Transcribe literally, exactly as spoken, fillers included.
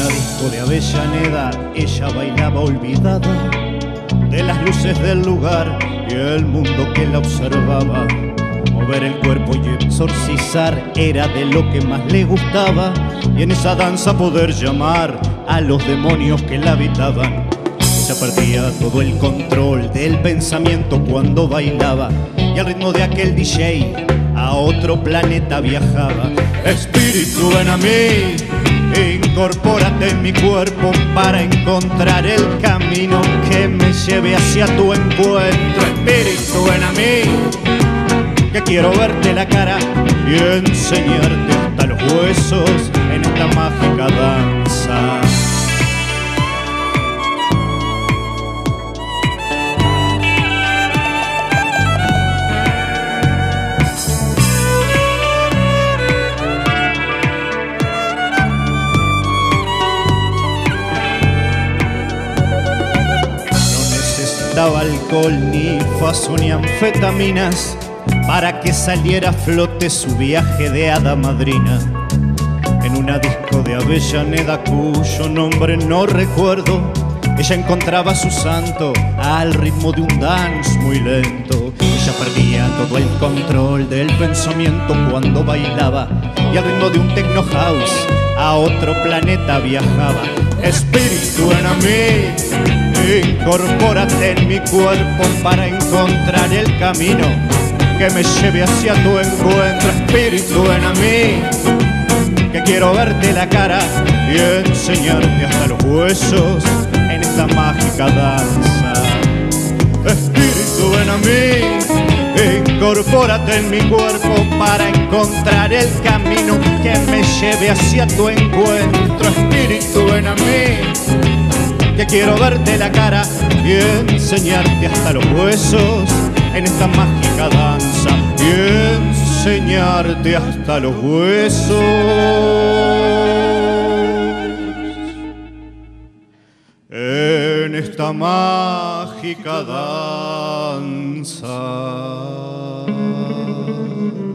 una disco de Avellaneda ella bailaba olvidada de las luces del lugar y el mundo que la observaba. Mover el cuerpo y exorcizar era de lo que más le gustaba, y en esa danza poder llamar a los demonios que la habitaban. Ella perdía todo el control del pensamiento cuando bailaba, y al ritmo de aquel D J a otro planeta viajaba. Espíritu, ven a mí, incorpórate en mi cuerpo para encontrar el camino que me lleve hacia tu encuentro. Espíritu, ven a mí, que quiero verte la cara y enseñarte hasta los huesos en esta mágica danza. No necesitaba alcohol, ni faso, ni anfetaminas para que saliera a flote su viaje de hada madrina. En una disco de Avellaneda cuyo nombre no recuerdo, ella encontraba su santo al ritmo de un dance muy lento. Ella perdía todo el control del pensamiento cuando bailaba, y al ritmo de un techno house a otro planeta viajaba. Espíritu, ven a mí, incorpórate en mi cuerpo para encontrar el camino que me lleve hacia tu encuentro. Espíritu, ven a mí, que quiero verte la cara y enseñarte hasta los huesos en esta mágica danza. Espíritu, ven a mí, incorpórate en mi cuerpo para encontrar el camino que me lleve hacia tu encuentro. Espíritu, ven a mí, que quiero verte la cara y enseñarte hasta los huesos en esta mágica danza, y enseñarte hasta los huesos en esta mágica danza.